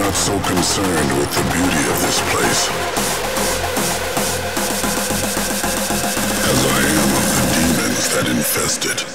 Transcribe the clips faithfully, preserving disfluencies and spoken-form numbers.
not so concerned with the beauty of this place as I am of the demons that infest it.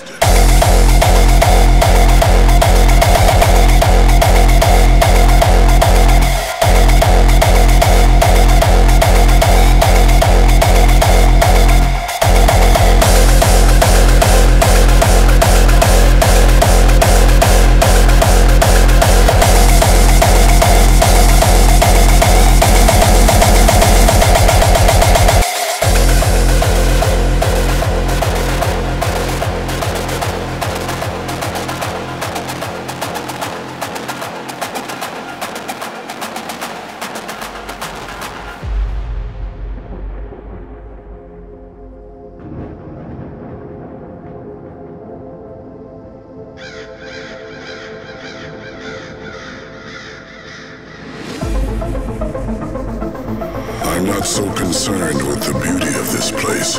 I'm not so concerned with the beauty of this place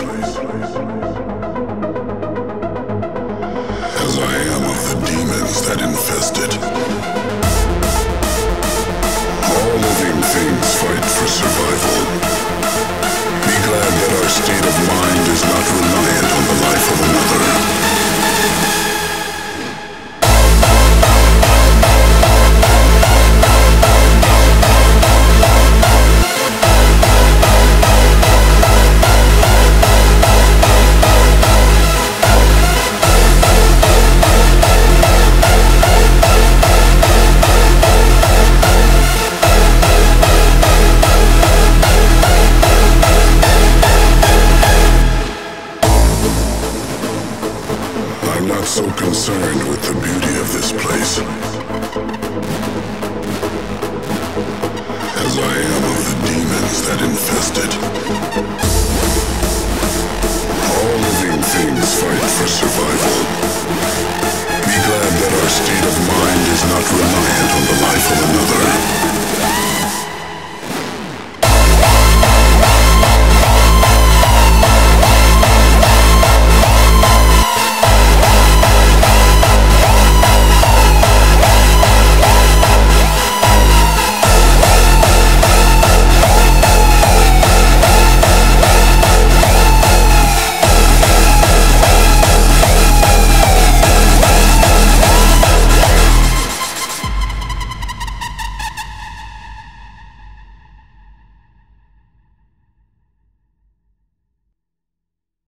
as I am of the demons that infest it.